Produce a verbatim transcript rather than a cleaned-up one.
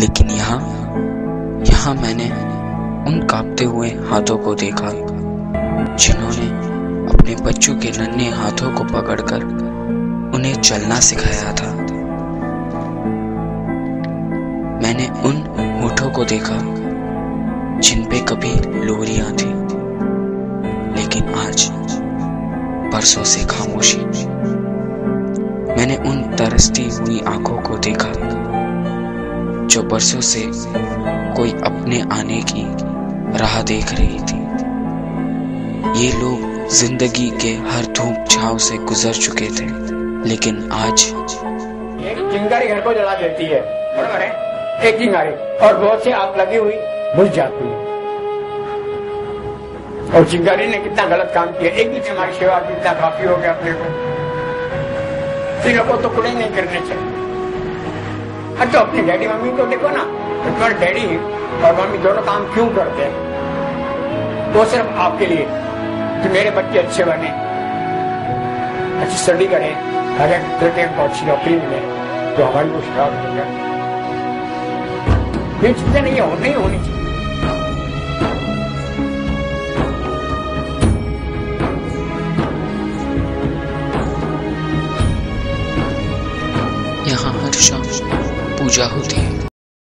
लेकिन यहाँ यहाँ मैंने उन कांपते हुए हाथों को देखा जिन्होंने अपने बच्चों के नन्हे हाथों को पकड़कर उन्हें चलना सिखाया था। मैंने उन होठों को देखा जिन पे कभी लोरियां थी, लेकिन आज बरसों से खामोशी। मैंने उन तरसती हुई आंखों को देखा जो बरसों से कोई अपने आने की राह देख रही थी। ये लोग जिंदगी के हर धूप छांव से गुजर चुके थे, लेकिन आज एक चिंगारी घर को जला देती है, बराबर है, एक चिंगारी, और बहुत से आग लगी हुई बुझ जाती है। और चिंगारी ने कितना गलत काम किया। एक भी हमारी सेवा कितना काफी हो गया अपने को। तीनों को तो कुड़े नहीं करने चाहिए। अच्छा, अपनी डैडी मम्मी को देखो ना, तुम्हारे डैडी और मम्मी दोनों काम क्यों करते हैं? वो सिर्फ आपके लिए कि मेरे बच्चे अच्छे बने, अच्छी स्टडी करें, हर एक तरीके को अच्छी नौकरी मिले, तो हमारी कुछ खराब हो जाए। ये चीजें नहीं हो नहीं होनी चाहिए। यहाँ हर शाम पूजा होती है।